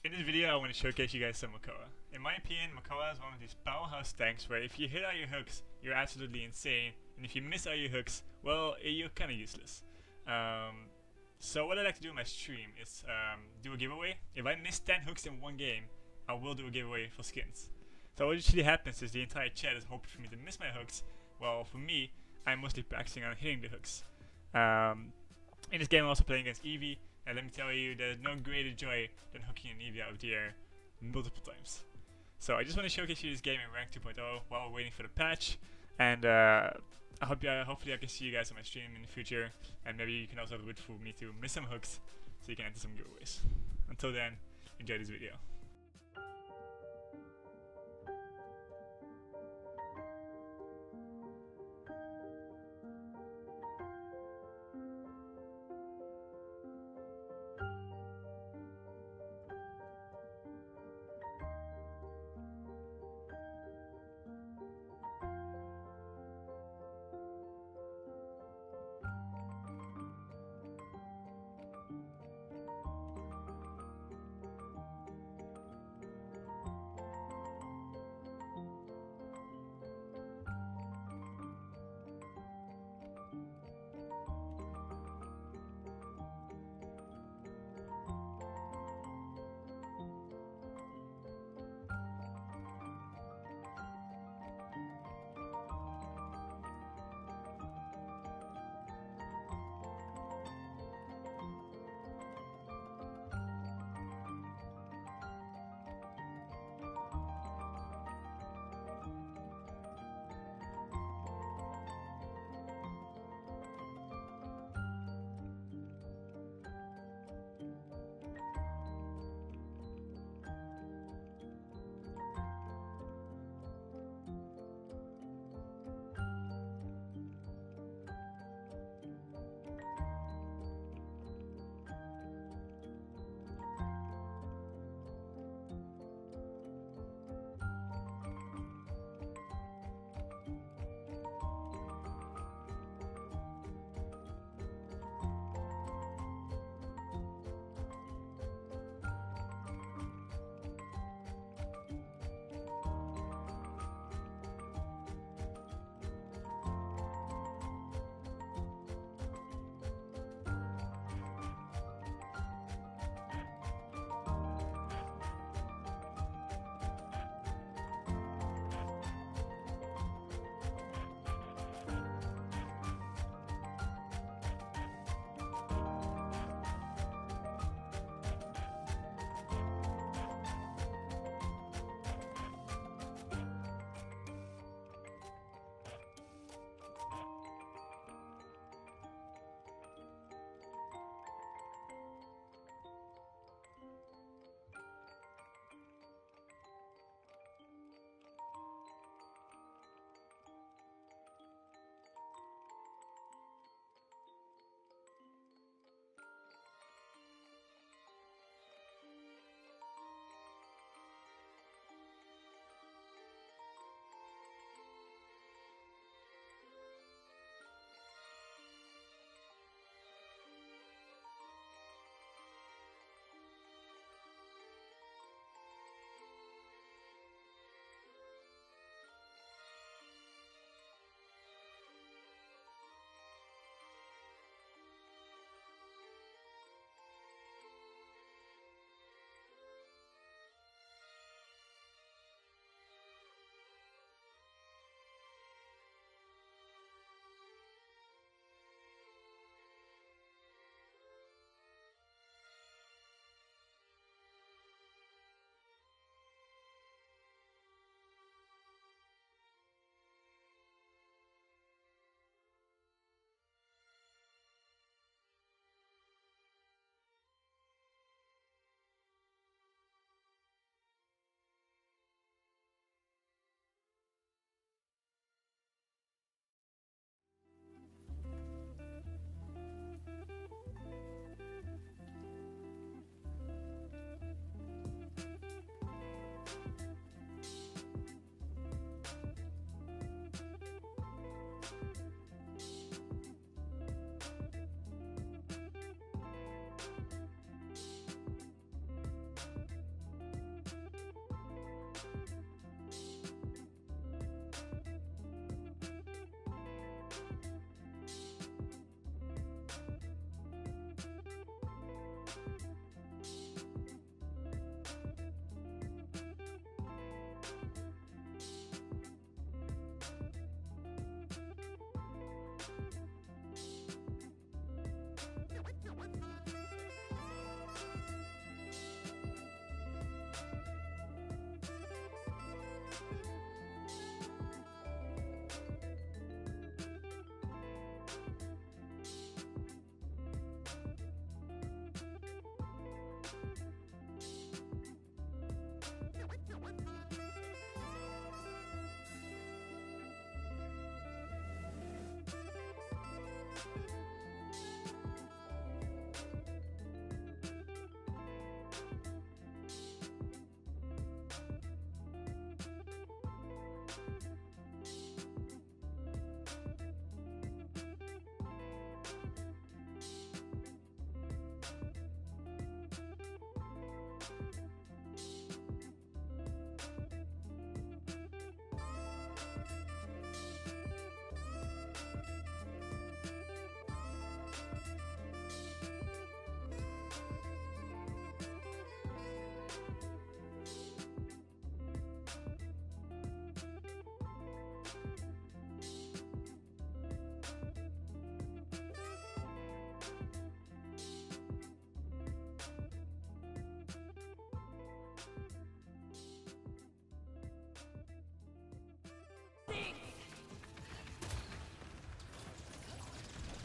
In this video I want to showcase you guys some Makoa. In my opinion, Makoa is one of these powerhouse tanks where if you hit all your hooks, you're absolutely insane, and if you miss all your hooks, well, you're kinda useless. So what I like to do in my stream is do a giveaway. If I miss 10 hooks in one game, I will do a giveaway for skins. So what usually happens is the entire chat is hoping for me to miss my hooks. Well, for me, I'm mostly practicing on hitting the hooks. In this game I'm also playing against Eevee, and let me tell you, there's no greater joy than hooking an Eevee out of the air multiple times. So I just want to showcase you this game in rank 2.0 while we're waiting for the patch, and hopefully I can see you guys on my stream in the future, and maybe you can also root for me to miss some hooks so you can enter some giveaways. Until then, enjoy this video.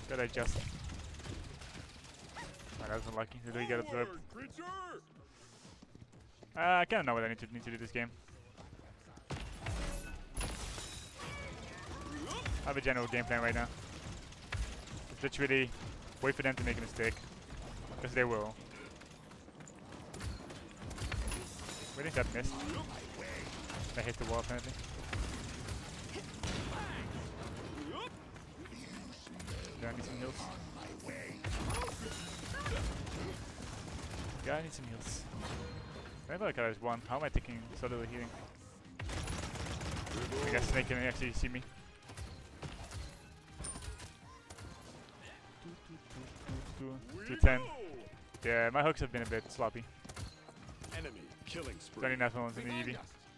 Did I just? Oh, that was unlucky. Did we get absorbed? I kind of know what I need to do this game. I have a general game plan right now. It's literally wait for them to make a mistake, because they will. Where did that miss? I hit the wall apparently. Do I need some heals? Yeah, I need some heals. I thought I just won. How am I taking so little healing? I guess Snake can actually see me. 210. Yeah, my hooks have been a bit sloppy. Enemy killing spree. 29 ones in the EV.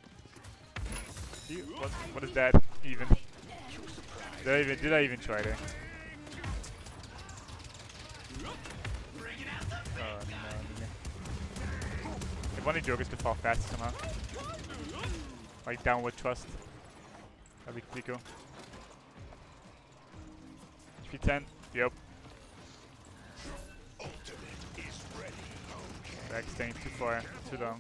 What is that even? Did I even try there? Oh no. If one of the jokers could fall fast somehow. Like downward thrust. That'd be pretty cool. HP 10. Yep. Back staying too far, too long.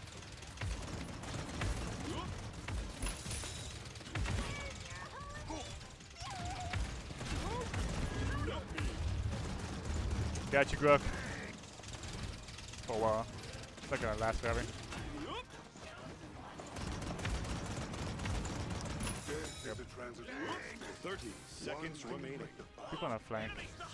Got you, Grok. For a while. It's not gonna last forever. Yep. 30 seconds remaining. People on the flank.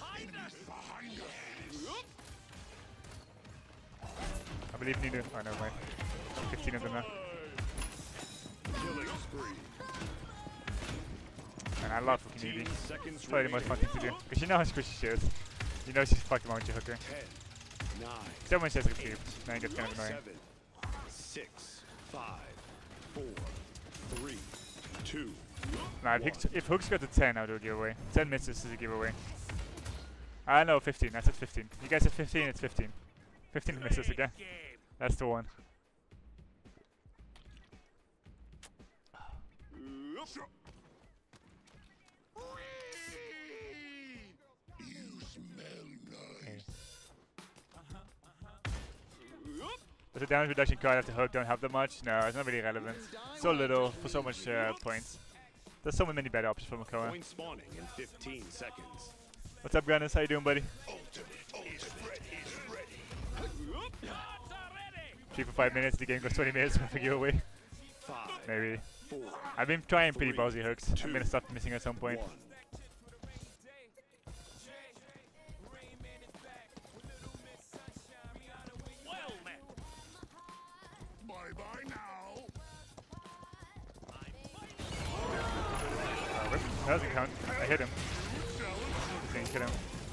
I believe Nino. Oh, never mind. 15 of them now. Killing spree. And I love fucking Evie. Seconds It's probably the most fun thing to do. Because you know how squishy she is. You know she's fucking around with your hooker. 10, 9, Except when she has a cube. Then it gets kind of annoying. 7, 6, 5, 4, 3, 2. Nah, if hooks got to 10, I'll do a giveaway. 10 misses is a giveaway. I know 15. I said 15. You guys said 15, it's 15. 15 misses again. That's the one. Does the damage reduction card after hook don't help that much? No, it's not really relevant. So little for so much points. There's so many better options for Makoa. Point spawning in 15 seconds. What's up, Grannis? How you doing, buddy? 3 for 5 minutes, the game goes 20 minutes with a giveaway. 5, Maybe. 4, I've been trying pretty 3, ballsy hooks. I'm gonna stop missing at some point. 1. Bye-bye now. That doesn't count. I hit him. Didn't hit him.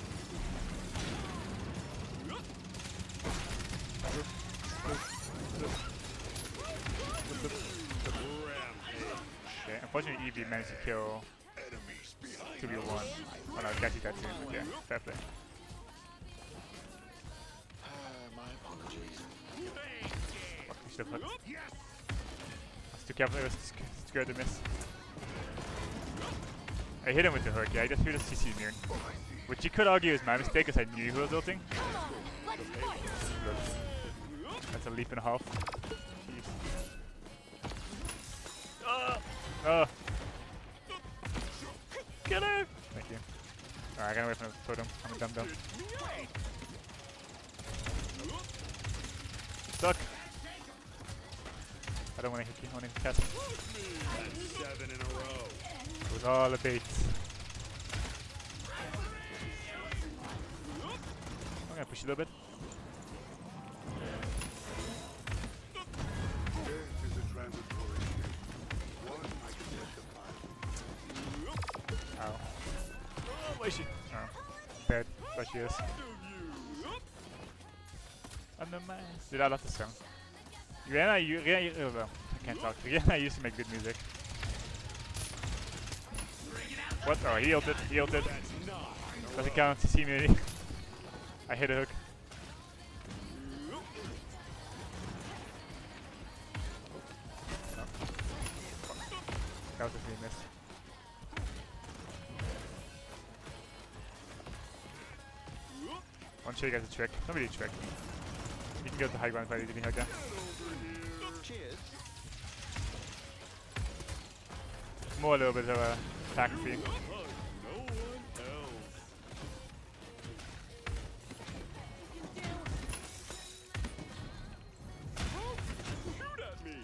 Okay, unfortunately Evie managed to kill 2v1. Oh no, Gachi got 2. Yeah, fair play. My apologies. Fuck, we should have hooked. I was too careful, I was scared to miss. I hit him with the hook, yeah, I just threw the CC near. Which you could argue is my mistake because I knew he was ulting. That's a leap and a half. Oh! Get him! Thank you. Alright, I got away from the totem. I'm a dum-dum. Stuck! I don't want to hit you. I want to cast. That's 7 in a row. It was all a bait. I'm gonna push you a little bit. Ow. Oh, where is she? Oh. Dead. But she is. Under my... Dude, I love this song. Rihanna, I can't talk. Rihanna used to make good music. What? Oh, he ulted. He ulted. Doesn't count. CC immunity. I hit a hook. Oh. That was a free miss. want to show you guys a trick. Not really a trick. You can go to the high ground quite easily like that. Cheers. It's more a little bit of a attack fee. No one else. Shoot at me.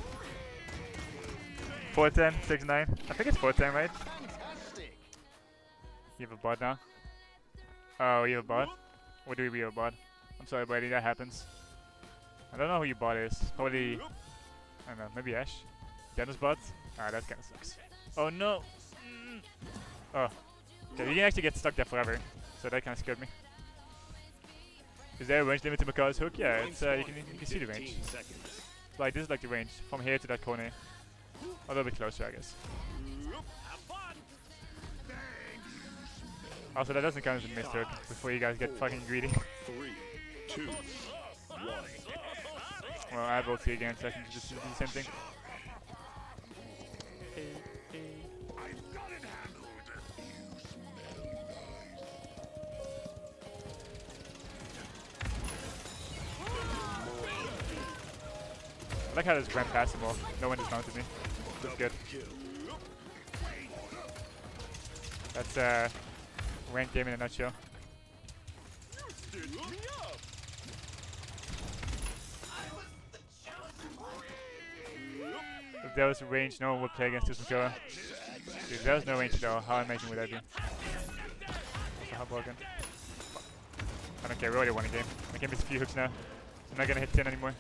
410, 6-9. I think it's 410, right? Fantastic. You have a bot now? Oh, you have a bot? Or do we have a bot? I'm sorry, buddy, that happens. I don't know who your bot is. Probably, I don't know, maybe Ash? Dennis bot? Ah, that kinda sucks. Oh no! Oh. Okay, you can actually get stuck there forever. So that kinda scared me. Is there a range limit to Makara's hook? Yeah, it's, you can see the range. 15 seconds. Like, this is like the range. From here to that corner. A little bit closer, I guess. Have fun. Also, that doesn't count as a missed hook before you guys get fucking greedy. 3, 2, 1. Well, I have ulti again, so I can just do the same thing. I've got it handled. You smell nice. I like how this ran past them all. No one dismounted me. That's good. Kill. That's ranked game in a nutshell. Stitch me up. If there was a range, no one would play against this Makara. If there was no range at all, how amazing would that be? So how broken. I don't care, we already won a game. I can miss a few hooks now. I'm not gonna hit 10 anymore.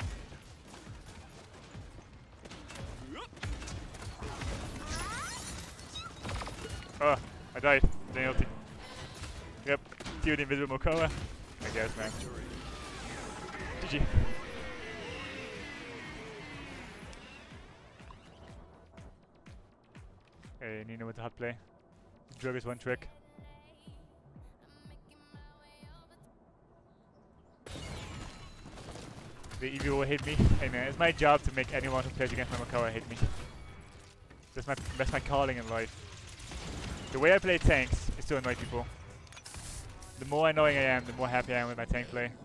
Oh, I died. Nailed. Yep, Thiel the invisible Makara. I guess, man. GG. Hey, Nino with the hot play. Drug is one trick. The Eevee will hit me. Hey man, it's my job to make anyone who plays against my Makara hit me. That's my calling in life. The way I play tanks is to annoy people. The more annoying I am, the more happy I am with my tank play.